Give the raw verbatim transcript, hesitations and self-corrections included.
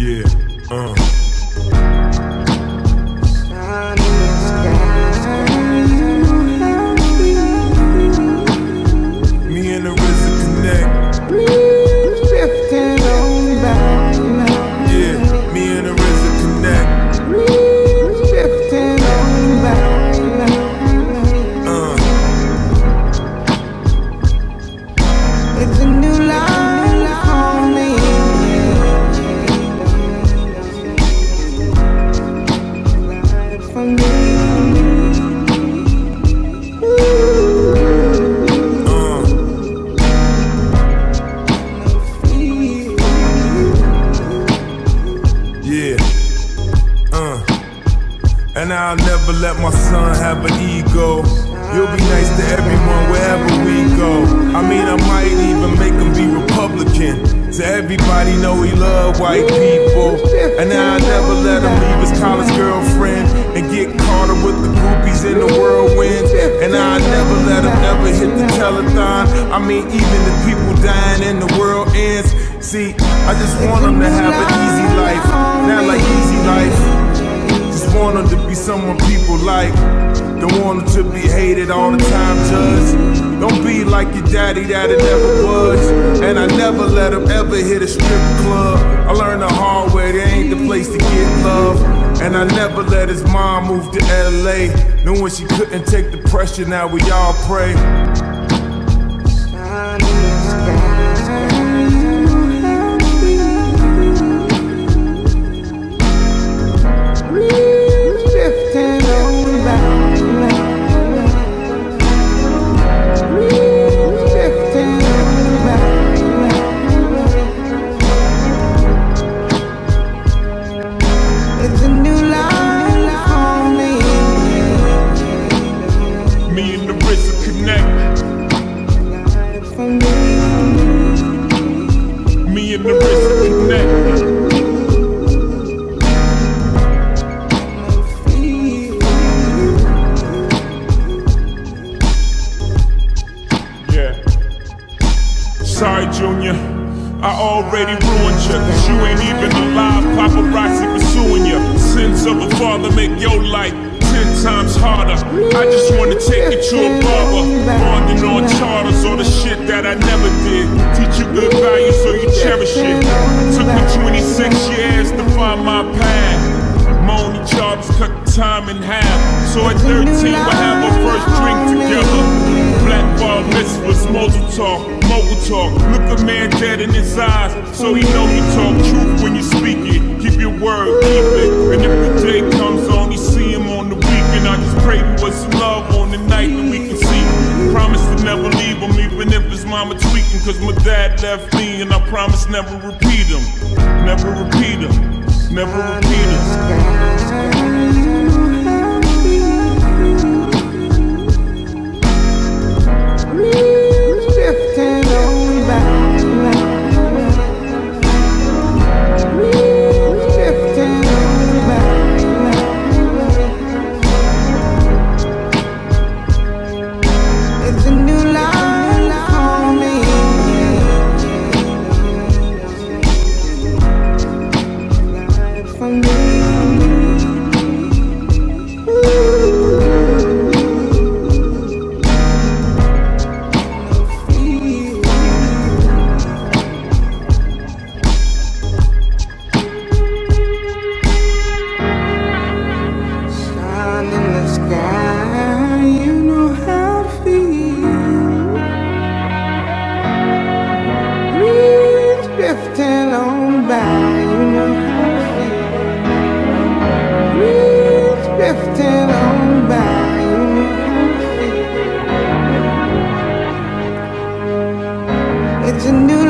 Yeah, uh. Me and the R Z A connect. Drifting on by. Yeah, me and the R Z A connect. Drifting on by. Uh. It's a new life for me. For me. Yeah, uh, and I'll never let my son have an ego. You'll be nice to everyone wherever we go. I mean, I might even make him be Republican, so everybody know he love white people. And I'll never let him leave his college girlfriend and get caught up with the groupies in the whirlwinds. And I'll never let him ever hit the telethon. I mean, even if people dying and the world ends. See, I just want him to have an easy life, not like easy life. Just want him to be someone people like. Don't want him to be hated all the time, judge. Don't be like your daddy that it never was. And I never let him ever hit a strip club. I learned the hard way, there ain't the place to get love. And I never let his mom move to L A, knowing she couldn't take the pressure, now we all pray. It's a new life for me. Me and the R Z A connect. For me. Me and the R Z A connect. Yeah. Sorry, Junior, I already ruined you, cause you ain't even alive, paparazzi pursuing you. Sins of a father make your life ten times harder. I just wanna take you to a barber, bonding on charters, all the shit that I never did. Teach you good values so you cherish it. Took me twenty-six years to find my path. My only job is cut the time in half. So at thirteen we'll have our first drink together. Black bar mitzvahs, mogul talk, mogul talk. Look a man dead in his eyes, so he know you talk truth when you speak it. Keep your word, keep it. And if the day comes, I only see him on the weekend. I just pray for us love on the night that we can see. Promise to never leave him, even if his mama tweaking. Cause my dad left me, and I promise never repeat him. Never repeat him, never repeat him. It's a new life for me. For me. Sun in the sky, you know how to feel. Breeze drifting on by, you know how to feel. Breeze drifting on by, you know how to feel. It's a new